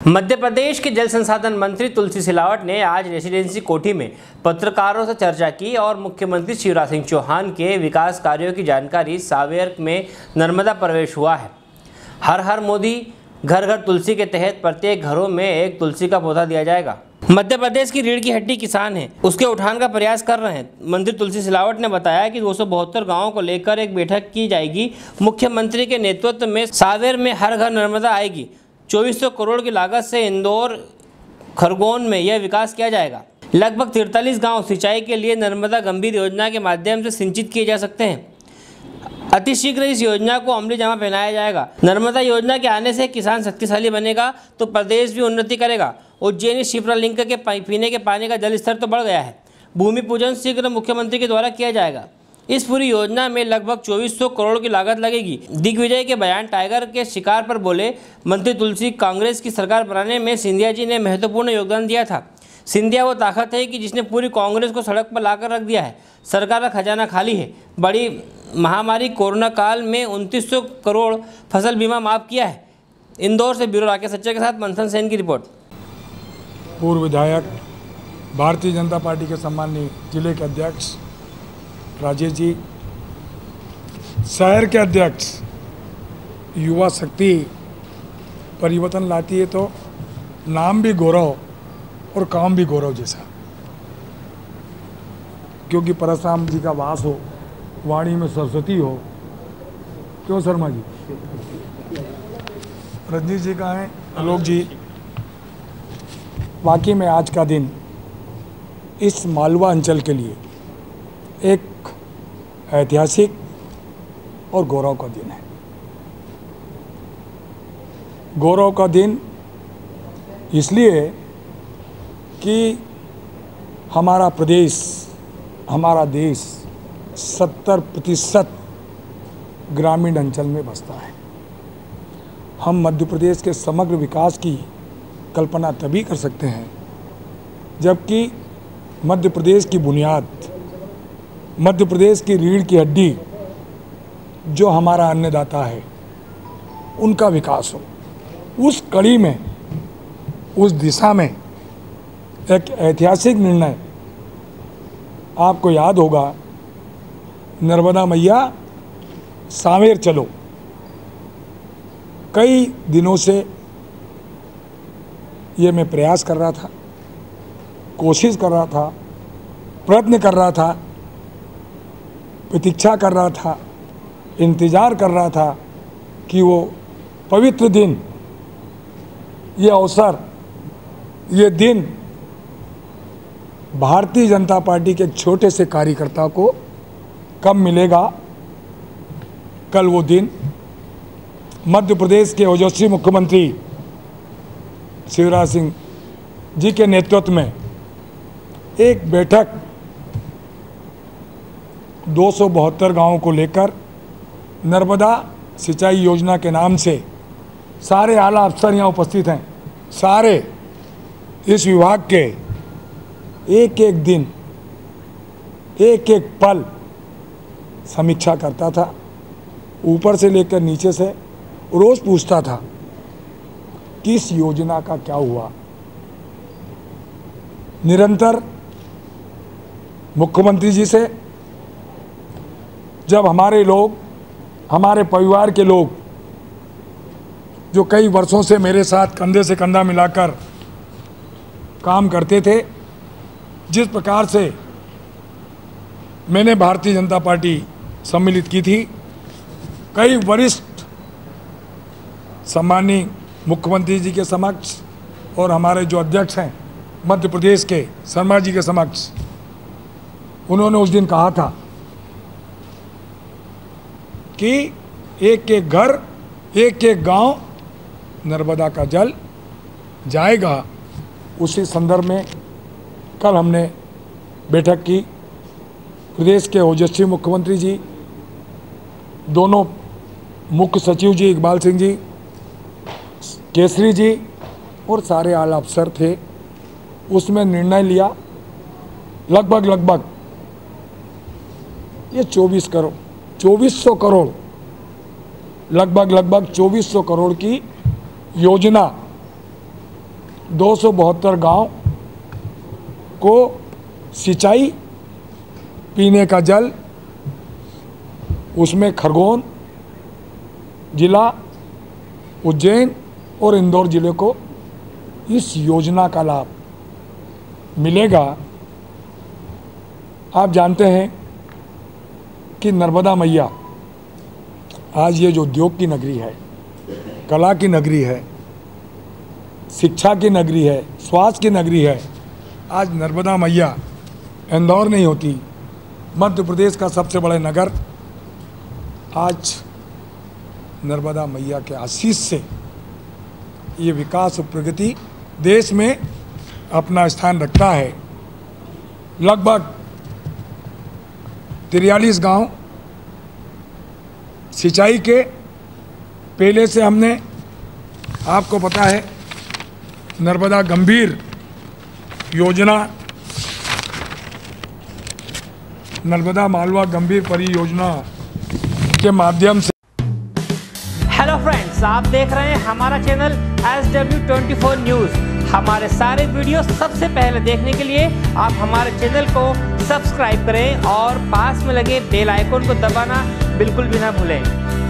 मध्य प्रदेश के जल संसाधन मंत्री तुलसी सिलावट ने आज रेसिडेंसी कोठी में पत्रकारों से चर्चा की और मुख्यमंत्री शिवराज सिंह चौहान के विकास कार्यों की जानकारी। सावेर में नर्मदा प्रवेश हुआ है। हर हर मोदी घर घर तुलसी के तहत प्रत्येक घरों में एक तुलसी का पौधा दिया जाएगा। मध्य प्रदेश की रीढ़ की हड्डी किसान है, उसके उठान का प्रयास कर रहे हैं। मंत्री तुलसी सिलावट ने बताया कि 272 गाँवों को लेकर एक बैठक की जाएगी। मुख्यमंत्री के नेतृत्व में सावेर में हर घर नर्मदा आएगी। 2400 करोड़ की लागत से इंदौर खरगोन में यह विकास किया जाएगा। लगभग 43 गांव सिंचाई के लिए नर्मदा गंभीर योजना के माध्यम से सिंचित किए जा सकते हैं। अतिशीघ्र इस योजना को अमली जामा पहनाया जाएगा। नर्मदा योजना के आने से किसान शक्तिशाली बनेगा तो प्रदेश भी उन्नति करेगा। उज्जैनी शिप्रा लिंक के पीने के पानी का जल स्तर तो बढ़ गया है। भूमि पूजन शीघ्र मुख्यमंत्री के द्वारा किया जाएगा। इस पूरी योजना में लगभग 2400 करोड़ की लागत लगेगी। दिग्विजय के बयान टाइगर के शिकार पर बोले मंत्री तुलसी, कांग्रेस की सरकार बनाने में सिंधिया जी ने महत्वपूर्ण योगदान दिया था। सिंधिया वो ताकत है कि जिसने पूरी कांग्रेस को सड़क पर लाकर रख दिया है। सरकार का खजाना खाली है। बड़ी महामारी कोरोना काल में 2900 करोड़ फसल बीमा माफ किया है। इंदौर से ब्यूरो राकेश सच्चा के साथ मंथन सेन की रिपोर्ट। पूर्व विधायक भारतीय जनता पार्टी के सम्माननीय जिले के अध्यक्ष राजेश जी, शहर के अध्यक्ष, युवा शक्ति परिवर्तन लाती है तो नाम भी गौरव और काम भी गौरव जैसा, क्योंकि परशुराम जी का वास हो, वाणी में सरस्वती हो। क्यों शर्मा जी? रजनीश जी कहाँ हैं? आलोक जी। वाकई में आज का दिन इस मालवा अंचल के लिए एक ऐतिहासिक और गौरव का दिन है। गौरव का दिन इसलिए कि हमारा प्रदेश, हमारा देश 70% ग्रामीण अंचल में बसता है। हम मध्य प्रदेश के समग्र विकास की कल्पना तभी कर सकते हैं जबकि मध्य प्रदेश की बुनियाद, मध्य प्रदेश की रीढ़ की हड्डी जो हमारा अन्नदाता है, उनका विकास हो। उस कड़ी में, उस दिशा में एक ऐतिहासिक निर्णय, आपको याद होगा, नर्मदा मैया सावेर चलो। कई दिनों से ये मैं प्रयास कर रहा था, कोशिश कर रहा था, प्रयत्न कर रहा था, प्रतीक्षा कर रहा था, इंतज़ार कर रहा था कि वो पवित्र दिन, ये अवसर, ये दिन भारतीय जनता पार्टी के छोटे से कार्यकर्ता को कब मिलेगा। कल वो दिन मध्य प्रदेश के ओजस्वी मुख्यमंत्री शिवराज सिंह जी के नेतृत्व में एक बैठक 272 गांवों को लेकर नर्मदा सिंचाई योजना के नाम से सारे आला अफसर यहाँ उपस्थित हैं। सारे इस विभाग के एक एक दिन, एक एक पल समीक्षा करता था, ऊपर से लेकर नीचे से रोज़ पूछता था कि इस योजना का क्या हुआ। निरंतर मुख्यमंत्री जी से जब हमारे लोग, हमारे परिवार के लोग जो कई वर्षों से मेरे साथ कंधे से कंधा मिलाकर काम करते थे, जिस प्रकार से मैंने भारतीय जनता पार्टी सम्मिलित की थी, कई वरिष्ठ सम्माननीय मुख्यमंत्री जी के समक्ष और हमारे जो अध्यक्ष हैं मध्य प्रदेश के, शर्मा जी के समक्ष, उन्होंने उस दिन कहा था कि एक एक घर, एक एक गांव नर्मदा का जल जाएगा। उसी संदर्भ में कल हमने बैठक की। प्रदेश के ओजस्वी मुख्यमंत्री जी, दोनों मुख्य सचिव जी इकबाल सिंह जी, केसरी जी और सारे आला अफसर थे। उसमें निर्णय लिया लगभग ये 2400 करोड़ लगभग 2400 करोड़ की योजना 272 गांव को सिंचाई, पीने का जल, उसमें खरगोन जिला, उज्जैन और इंदौर जिले को इस योजना का लाभ मिलेगा। आप जानते हैं कि नर्मदा मैया आज ये जो उद्योग की नगरी है, कला की नगरी है, शिक्षा की नगरी है, स्वास्थ्य की नगरी है, आज नर्मदा मैया इंदौर नहीं होती, मध्य प्रदेश का सबसे बड़ा नगर आज नर्मदा मैया के आशीष से ये विकास और प्रगति देश में अपना स्थान रखता है। लगभग 43 गांव सिंचाई के पहले से हमने, आपको पता है, नर्मदा गंभीर योजना, नर्मदा मालवा गंभीर परियोजना के माध्यम से। हेलो फ्रेंड्स, आप देख रहे हैं हमारा चैनल SW24 न्यूज़। हमारे सारे वीडियो सबसे पहले देखने के लिए आप हमारे चैनल को सब्सक्राइब करें और पास में लगे बेल आइकन को दबाना बिल्कुल भी ना भूलें।